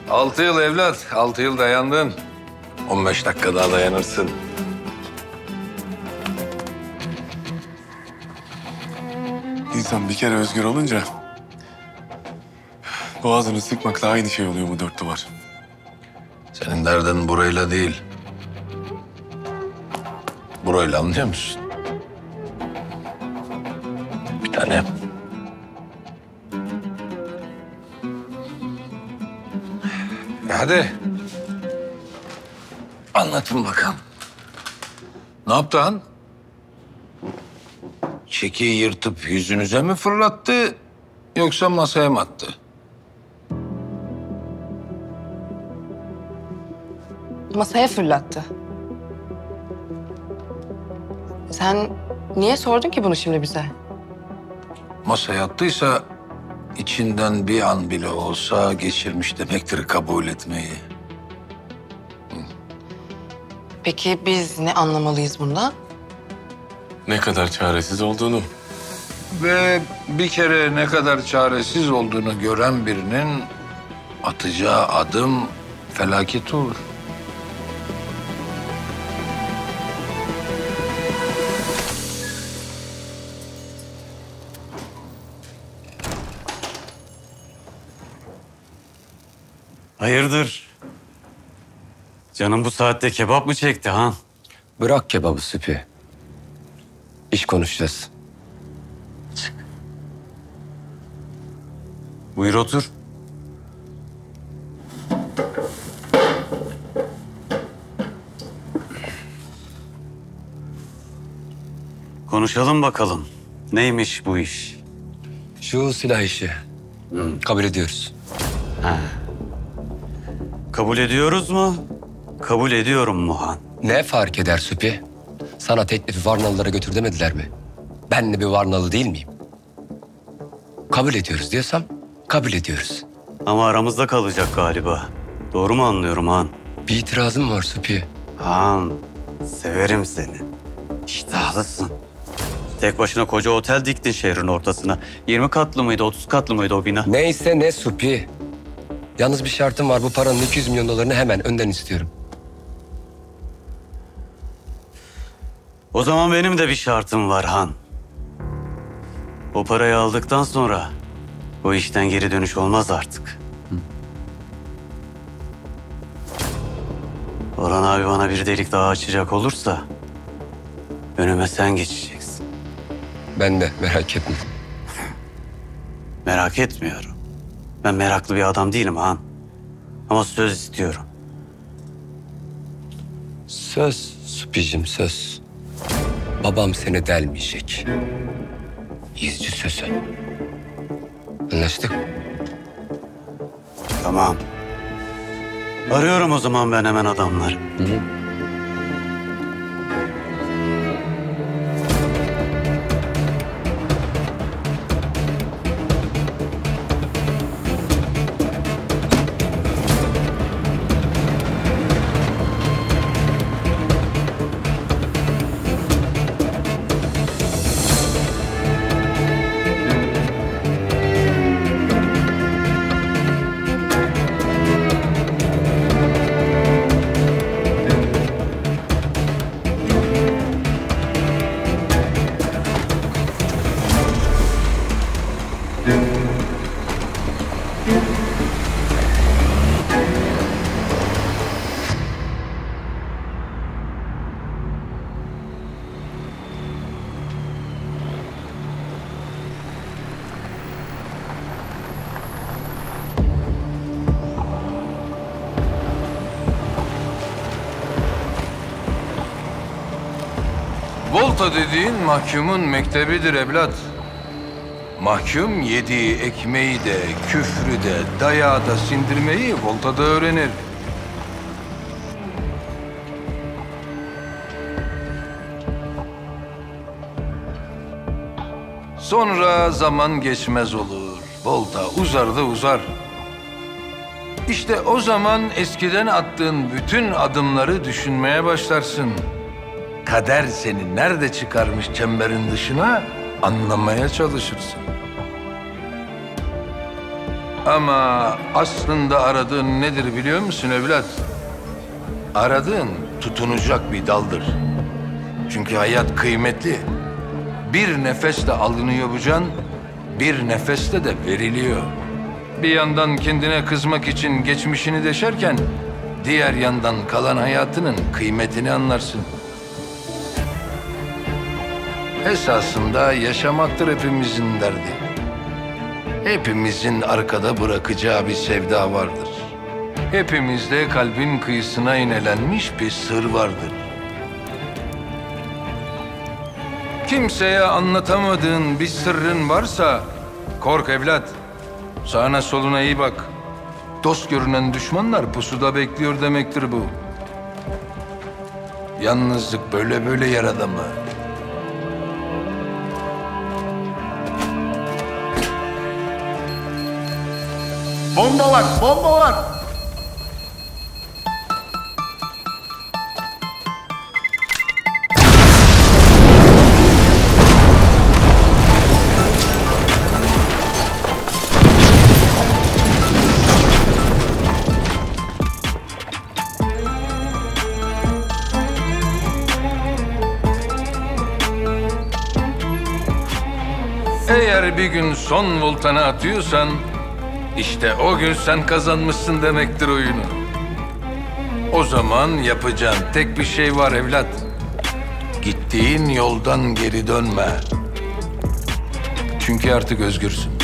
6 yıl evlat, 6 yıl dayandın. 15 dakika daha dayanırsın. İnsan bir kere özgür olunca boğazını sıkmakla aynı şey oluyor bu dört duvar. Senin derdin burayla değil. Burayla, anlıyor musun? Bir tane. Hadi. Anlatın bakalım. Ne yaptı han? Çekiyi yırtıp yüzünüze mi fırlattı yoksa masaya mı attı? Masaya fırlattı. Sen niye sordun ki bunu şimdi bize? Masaya attıysa içinden bir an bile olsa geçirmiş demektir kabul etmeyi. Peki biz ne anlamalıyız bundan? Ne kadar çaresiz olduğunu. Ve bir kere ne kadar çaresiz olduğunu gören birinin atacağı adım felaket olur. Hayırdır? Canım bu saatte kebap mı çekti han? Bırak kebabı Süpi. İş konuşacağız. Buyur otur. Konuşalım bakalım. Neymiş bu iş? Şu silah işi. Kabul ediyoruz. Kabul ediyoruz mu? Kabul ediyorum mu han? Ne fark eder Süpi? Sana teklifi Varnalılara götür demediler mi? Ben de bir Varnalı değil miyim? Kabul ediyoruz diyorsam kabul ediyoruz. Ama aramızda kalacak galiba. Doğru mu anlıyorum han? Bir itirazım var Süpi. Han, severim seni. İştahlısın. Tek başına koca otel diktin şehrin ortasına. 20 katlı mıydı, 30 katlı mıydı o bina? Neyse ne Süpi. Yalnız bir şartım var. Bu paranın 200 milyon dolarını hemen önden istiyorum. O zaman benim de bir şartım var han. O parayı aldıktan sonra o işten geri dönüş olmaz artık. Orhan abi bana bir delik daha açacak olursa önüme sen geçeceksin. Ben de merak etme. Merak etmiyorum. Ben meraklı bir adam değilim han. Ama söz istiyorum. Söz Süpicim söz. Babam seni delmeyecek. Yüzcü sözü. Anlaştık. Tamam. Arıyorum o zaman ben hemen adamları. Volta dediğin mahkumun mektebidir evlat. Mahkum yediği ekmeği de, küfrü de, dayağı da sindirmeyi Volta'da öğrenir. Sonra zaman geçmez olur. Volta uzar da uzar. İşte o zaman eskiden attığın bütün adımları düşünmeye başlarsın. Kader seni nerede çıkarmış çemberin dışına anlamaya çalışırsın. Ama aslında aradığın nedir biliyor musun evlat? Aradığın tutunacak bir daldır. Çünkü hayat kıymetli. Bir nefeste alınıyor bu can, bir nefeste de veriliyor. Bir yandan kendine kızmak için geçmişini deşerken, diğer yandan kalan hayatının kıymetini anlarsın. Esasında yaşamaktır hepimizin derdi. Hepimizin arkada bırakacağı bir sevda vardır. Hepimizde kalbin kıyısına inelenmiş bir sır vardır. Kimseye anlatamadığın bir sırrın varsa kork evlat. Sağına soluna iyi bak. Dost görünen düşmanlar pusuda bekliyor demektir bu. Yalnızlık böyle yer adamı. Bomba var, bomba var. Eğer bir gün son voltanı atıyorsan, işte o gün sen kazanmışsın demektir oyunu. O zaman yapacağın tek bir şey var evlat. Gittiğin yoldan geri dönme. Çünkü artık özgürsün.